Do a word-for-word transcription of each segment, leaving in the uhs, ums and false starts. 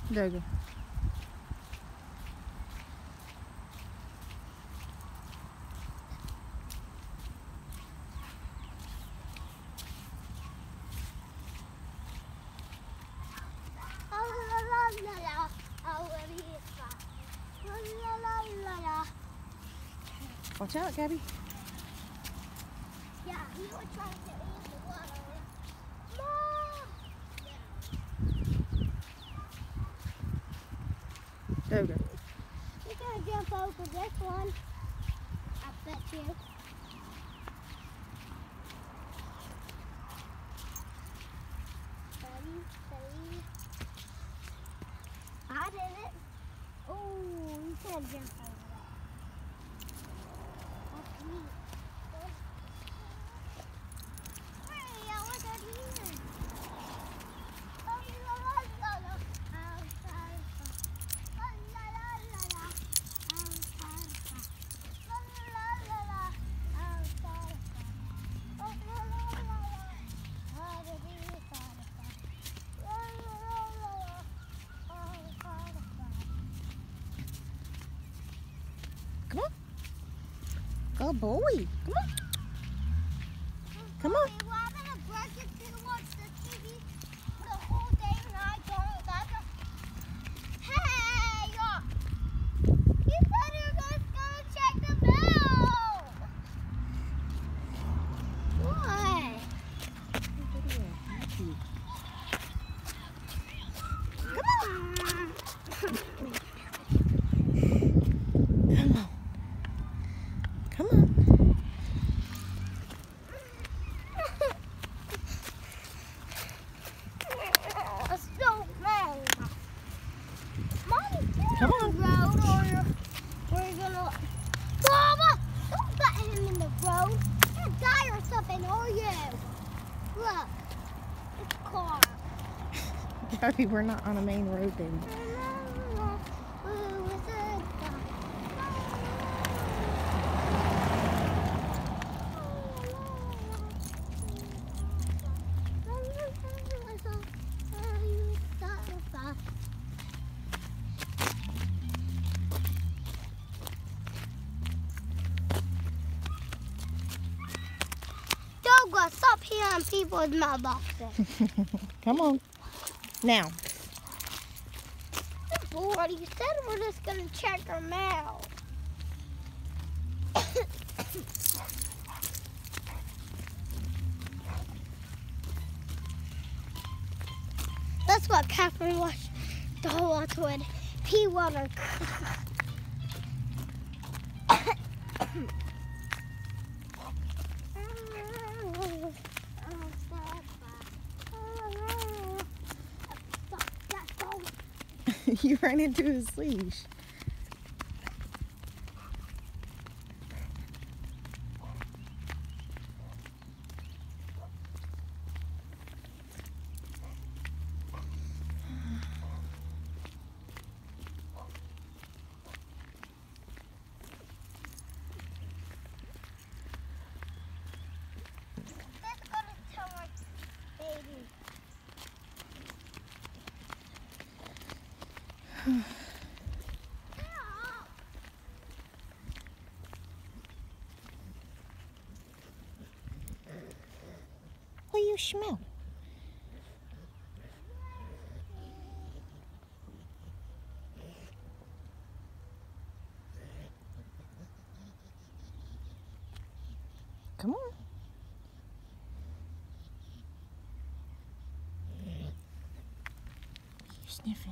There you go. Watch out, Gabby. Yeah, he was trying to get me in the water. Mom! There we go. You're going to jump over this one. I bet you. Steady, steady. I did it. Oh, you can't jump over that. That's neat. Hey, I want that here. Oh, la la la la. Outside. La la la la la. Outside. La la la la la. Outside. Oh, la la la la. How to be satisfied. La la la la la. Outside. Come on. Good boy. Come on. Come on. Well, I'm gonna brush it to watch the T V the whole day and I don't ever. Hey, y'all. You said you were just gonna check the mail. What? Come on. Come on. Let's go, man. Mommy, Come on. The road or we're gonna. Mama, don't let him in the road. You're gonna die or something, are you? Look, it's a car. Gabby, we're not on a main road then. Doga, stop hearing people's mailboxes. Come on. Now. I'm bored. You said we're just gonna check our mail. That's what Catherine watched the whole lot with pea water. You ran into his leash. What do you smell? Come on. You're sniffing.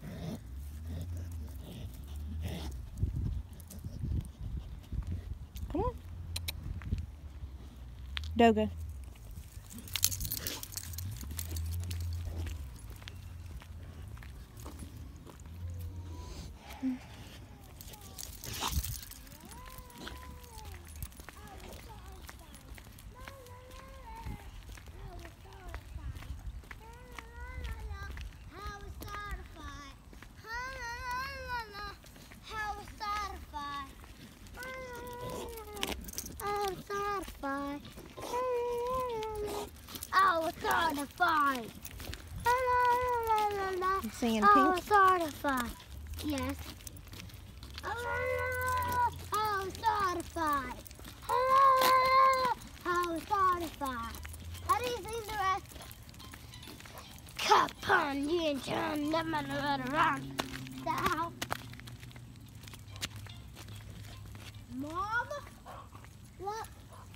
Come on. Doga. Oh, it's hard to find. La, la, la, la, la. Singing Oh, pink? certified. Yes. Oh, certified. Oh, certified. How do you sing the rest? Cup on you and turn them around. Down. Mom? Look.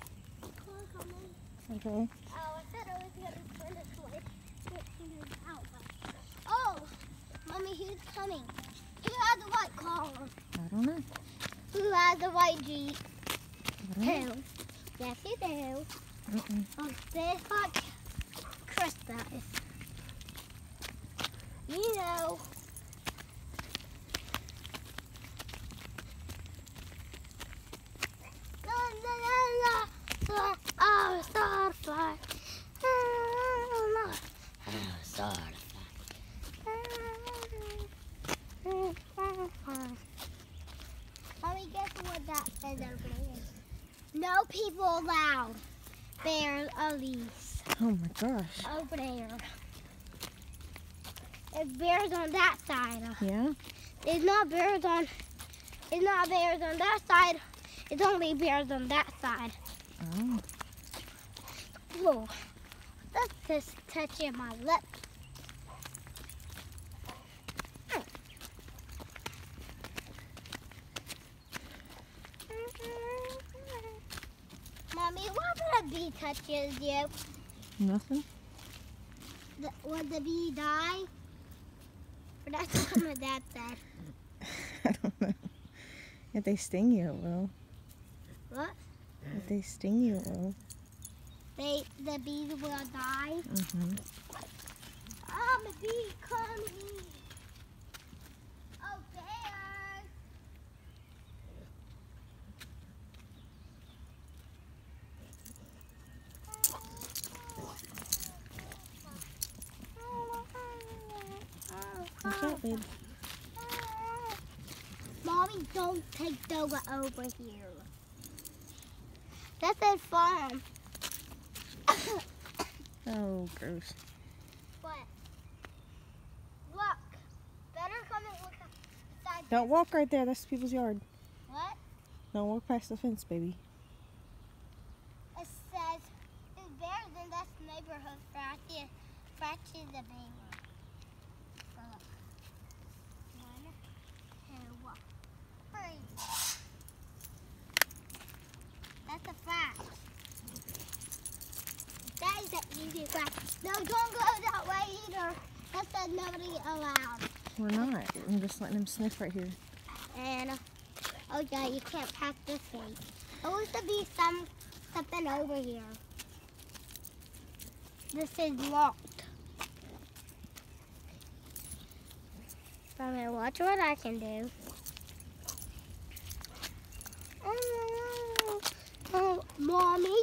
Okay. Oh, I said I was going to turn this way. Out. Oh, Mommy, who's coming? Who has a white car? I don't know. Who has a white Jeep? I don't know. Who? Yes, you do. Mm-mm. Oh, this like Christmas. You know. La la la la la. Oh, certified. Oh, certified. Mommy, guess what that says over there? No people allowed. Bears at least. Oh my gosh. Over there. There's bears on that side. Yeah? There's not bears on. There's not bears on that side. It's only bears on that side. Oh. Whoa. That's just touching my lip. Mommy, what if a bee touches you? Nothing? The, would the bee die? Or that's what my dad said. I don't know. If they sting you, it will. What? If they sting you, it will. They, the bees will die? Mm-hmm. I'm a bee coming. Oh, bears. Watch out, babe. Mommy, don't take Doga over here. That's a farm. Oh, gross. What? Look. Better come and look outside. Don't walk right there. That's people's yard. What? Don't walk past the fence, baby. It says there's bears in this neighborhood. Frachy, Frachy the bear. So look. One, two, three. That's a fact. That is an easy fact. No, don't go that way either. That said nobody allowed. We're not. I'm just letting him sniff right here. And, uh, oh yeah, you can't pass this way. There used to be some, something over here. This is locked. I'm gonna watch what I can do. Oh, oh, Mommy?